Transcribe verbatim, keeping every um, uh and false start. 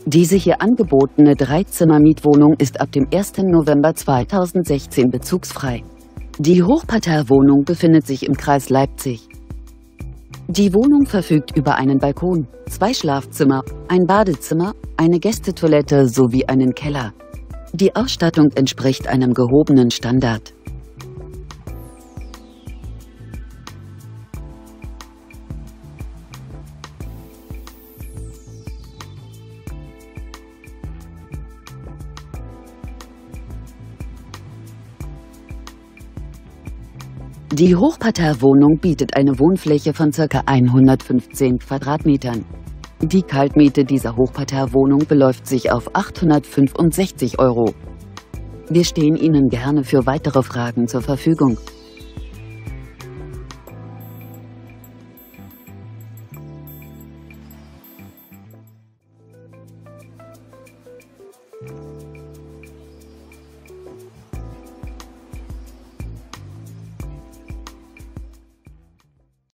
Diese hier angebotene Dreizimmer-Mietwohnung ist ab dem ersten November zweitausendsechzehn bezugsfrei. Die Hochparterre-Wohnung befindet sich im Kreis Leipzig. Die Wohnung verfügt über einen Balkon, zwei Schlafzimmer, ein Badezimmer, eine Gästetoilette sowie einen Keller. Die Ausstattung entspricht einem gehobenen Standard. Die Hochparterre-Wohnung bietet eine Wohnfläche von ca. hundertfünfzehn Quadratmetern. Die Kaltmiete dieser Hochparterre-Wohnung beläuft sich auf achthundertfünfundsechzig Euro. Wir stehen Ihnen gerne für weitere Fragen zur Verfügung. you